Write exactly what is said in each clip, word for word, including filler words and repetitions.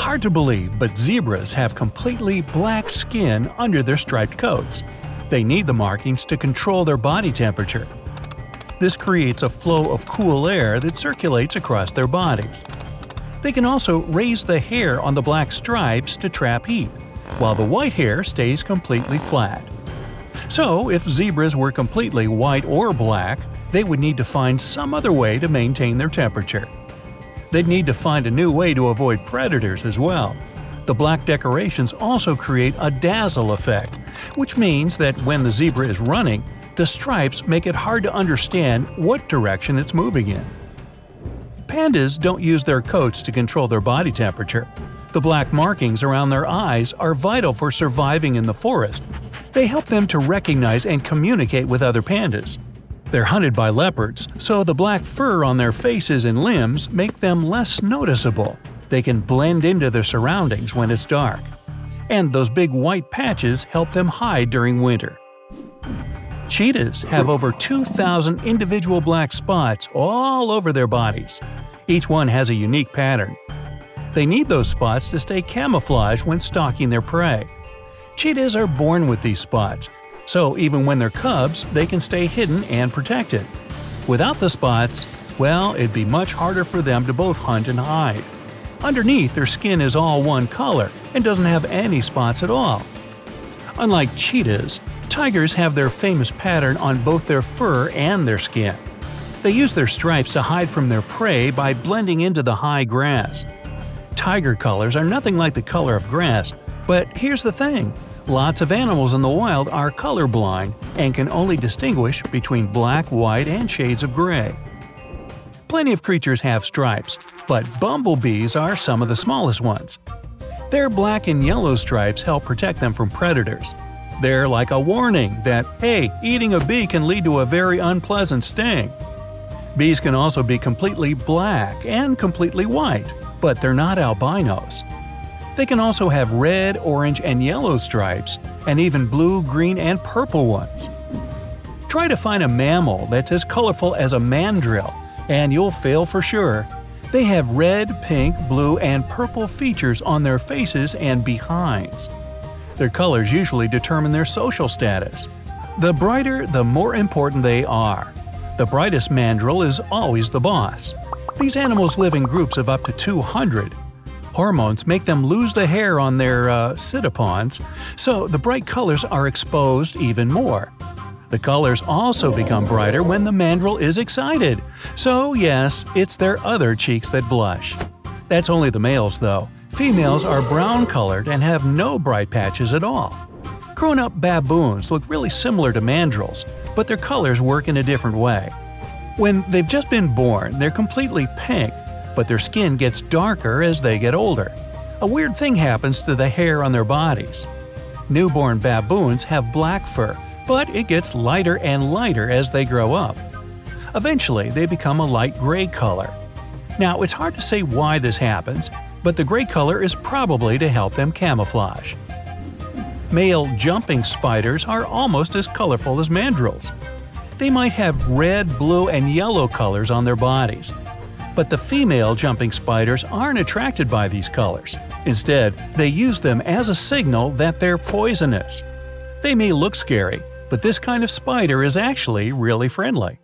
Hard to believe, but zebras have completely black skin under their striped coats. They need the markings to control their body temperature. This creates a flow of cool air that circulates across their bodies. They can also raise the hair on the black stripes to trap heat, while the white hair stays completely flat. So, if zebras were completely white or black, they would need to find some other way to maintain their temperature. They'd need to find a new way to avoid predators as well. The black decorations also create a dazzle effect, which means that when the zebra is running, the stripes make it hard to understand what direction it's moving in. Pandas don't use their coats to control their body temperature. The black markings around their eyes are vital for surviving in the forest. They help them to recognize and communicate with other pandas. They're hunted by leopards, so the black fur on their faces and limbs make them less noticeable. They can blend into their surroundings when it's dark. And those big white patches help them hide during winter. Cheetahs have over two thousand individual black spots all over their bodies. Each one has a unique pattern. They need those spots to stay camouflaged when stalking their prey. Cheetahs are born with these spots, so even when they're cubs, they can stay hidden and protected. Without the spots, well, it'd be much harder for them to both hunt and hide. Underneath, their skin is all one color and doesn't have any spots at all. Unlike cheetahs, tigers have their famous pattern on both their fur and their skin. They use their stripes to hide from their prey by blending into the high grass. Tiger colors are nothing like the color of grass, but here's the thing. Lots of animals in the wild are colorblind and can only distinguish between black, white, and shades of gray. Plenty of creatures have stripes, but bumblebees are some of the smallest ones. Their black and yellow stripes help protect them from predators. They're like a warning that, hey, eating a bee can lead to a very unpleasant sting. Bees can also be completely black and completely white, but they're not albinos. They can also have red, orange, and yellow stripes, and even blue, green, and purple ones. Try to find a mammal that's as colorful as a mandrill, and you'll fail for sure. They have red, pink, blue, and purple features on their faces and behinds. Their colors usually determine their social status. The brighter, the more important they are. The brightest mandrill is always the boss. These animals live in groups of up to two hundred. Hormones make them lose the hair on their uh, ctipons, so the bright colors are exposed even more. The colors also become brighter when the mandrill is excited, so yes, it's their other cheeks that blush. That's only the males though. Females are brown-colored and have no bright patches at all. Grown-up baboons look really similar to mandrills, but their colors work in a different way. When they've just been born, they're completely pink, but their skin gets darker as they get older. A weird thing happens to the hair on their bodies. Newborn baboons have black fur, but it gets lighter and lighter as they grow up. Eventually, they become a light gray color. Now, it's hard to say why this happens, but the gray color is probably to help them camouflage. Male jumping spiders are almost as colorful as mandrills. They might have red, blue, and yellow colors on their bodies. But the female jumping spiders aren't attracted by these colors. Instead, they use them as a signal that they're poisonous. They may look scary, but this kind of spider is actually really friendly.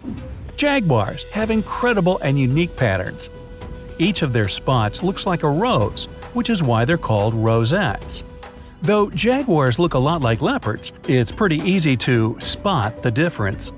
Jaguars have incredible and unique patterns. Each of their spots looks like a rose, which is why they're called rosettes. Though jaguars look a lot like leopards, it's pretty easy to spot the difference.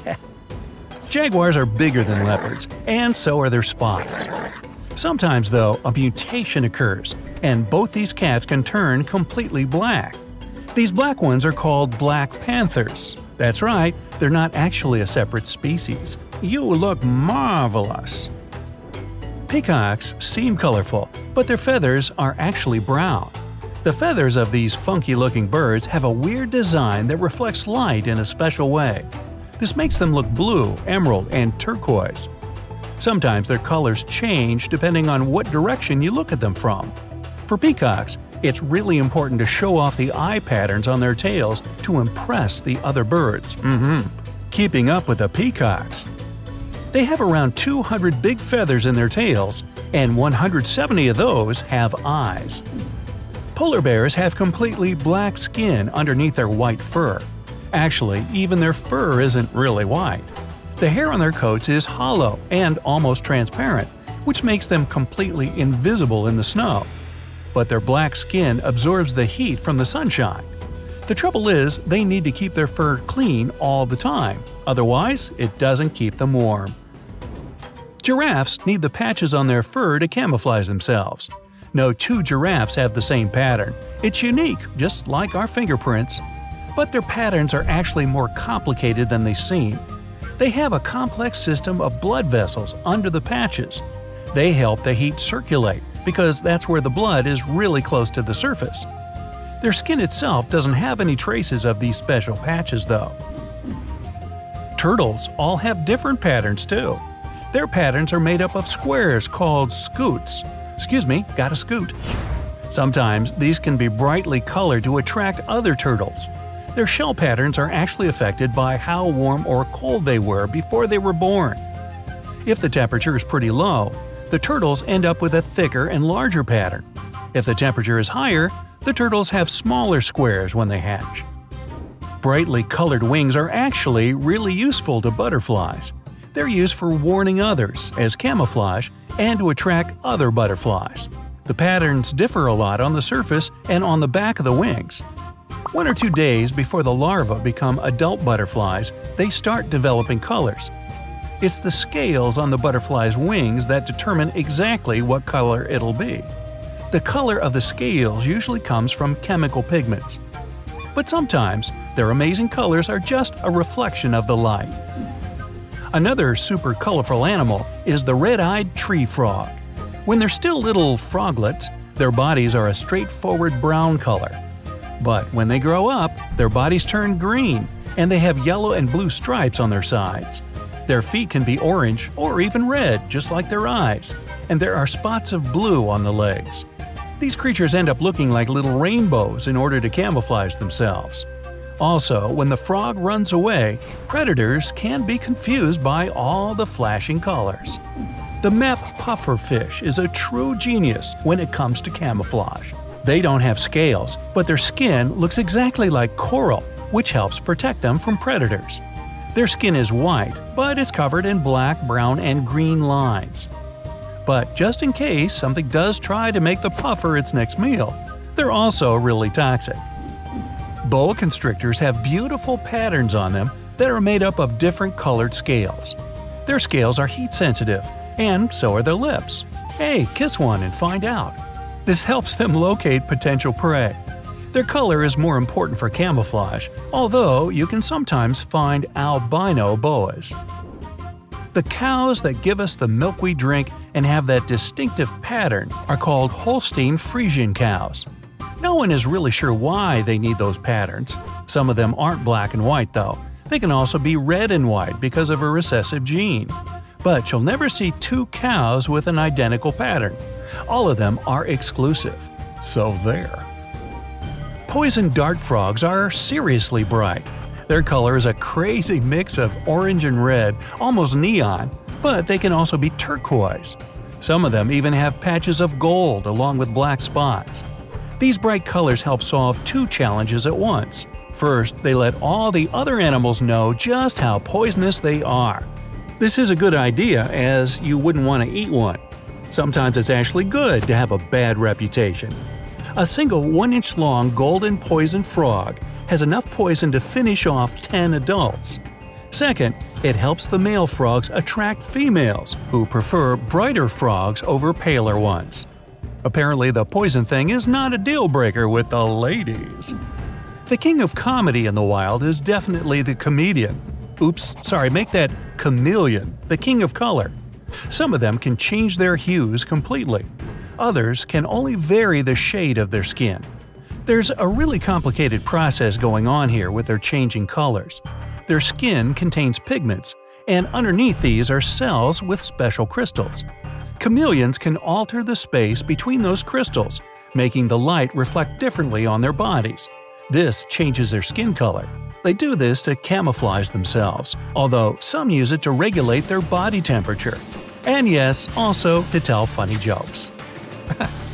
Jaguars are bigger than leopards, and so are their spots. Sometimes, though, a mutation occurs, and both these cats can turn completely black. These black ones are called black panthers. That's right, they're not actually a separate species. You look marvelous. Peacocks seem colorful, but their feathers are actually brown. The feathers of these funky-looking birds have a weird design that reflects light in a special way. This makes them look blue, emerald, and turquoise. Sometimes their colors change depending on what direction you look at them from. For peacocks, it's really important to show off the eye patterns on their tails to impress the other birds. Mm-hmm. Keeping up with the peacocks. They have around two hundred big feathers in their tails, and one hundred seventy of those have eyes. Polar bears have completely black skin underneath their white fur. Actually, even their fur isn't really white. The hair on their coats is hollow and almost transparent, which makes them completely invisible in the snow. But their black skin absorbs the heat from the sunshine. The trouble is, they need to keep their fur clean all the time, otherwise it doesn't keep them warm. Giraffes need the patches on their fur to camouflage themselves. No two giraffes have the same pattern. It's unique, just like our fingerprints. But their patterns are actually more complicated than they seem. They have a complex system of blood vessels under the patches. They help the heat circulate, because that's where the blood is really close to the surface. Their skin itself doesn't have any traces of these special patches, though. Turtles all have different patterns, too. Their patterns are made up of squares called scoots. Excuse me, got a scoot. Sometimes these can be brightly colored to attract other turtles. Their shell patterns are actually affected by how warm or cold they were before they were born. If the temperature is pretty low, the turtles end up with a thicker and larger pattern. If the temperature is higher, the turtles have smaller squares when they hatch. Brightly colored wings are actually really useful to butterflies. They're used for warning others, as camouflage, and to attract other butterflies. The patterns differ a lot on the surface and on the back of the wings. One or two days before the larvae become adult butterflies, they start developing colors. It's the scales on the butterfly's wings that determine exactly what color it'll be. The color of the scales usually comes from chemical pigments. But sometimes, their amazing colors are just a reflection of the light. Another super colorful animal is the red-eyed tree frog. When they're still little froglets, their bodies are a straightforward brown color. But when they grow up, their bodies turn green, and they have yellow and blue stripes on their sides. Their feet can be orange or even red, just like their eyes, and there are spots of blue on the legs. These creatures end up looking like little rainbows in order to camouflage themselves. Also, when the frog runs away, predators can be confused by all the flashing colors. The map pufferfish is a true genius when it comes to camouflage. They don't have scales, but their skin looks exactly like coral, which helps protect them from predators. Their skin is white, but it's covered in black, brown, and green lines. But just in case something does try to make the puffer its next meal, they're also really toxic. Boa constrictors have beautiful patterns on them that are made up of different colored scales. Their scales are heat-sensitive, and so are their lips. Hey, kiss one and find out. This helps them locate potential prey. Their color is more important for camouflage, although you can sometimes find albino boas. The cows that give us the milk we drink and have that distinctive pattern are called Holstein Friesian cows. No one is really sure why they need those patterns. Some of them aren't black and white, though. They can also be red and white because of a recessive gene. But you'll never see two cows with an identical pattern. All of them are exclusive. So there. Poison dart frogs are seriously bright. Their color is a crazy mix of orange and red, almost neon, but they can also be turquoise. Some of them even have patches of gold along with black spots. These bright colors help solve two challenges at once. First, they let all the other animals know just how poisonous they are. This is a good idea, as you wouldn't want to eat one. Sometimes it's actually good to have a bad reputation. A single one-inch long golden poison frog has enough poison to finish off ten adults. Second, it helps the male frogs attract females, who prefer brighter frogs over paler ones. Apparently, the poison thing is not a deal-breaker with the ladies. The king of comedy in the wild is definitely the chameleon. Oops, sorry, make that chameleon, the king of color. Some of them can change their hues completely. Others can only vary the shade of their skin. There's a really complicated process going on here with their changing colors. Their skin contains pigments, and underneath these are cells with special crystals. Chameleons can alter the space between those crystals, making the light reflect differently on their bodies. This changes their skin color. They do this to camouflage themselves, although some use it to regulate their body temperature. And yes, also to tell funny jokes.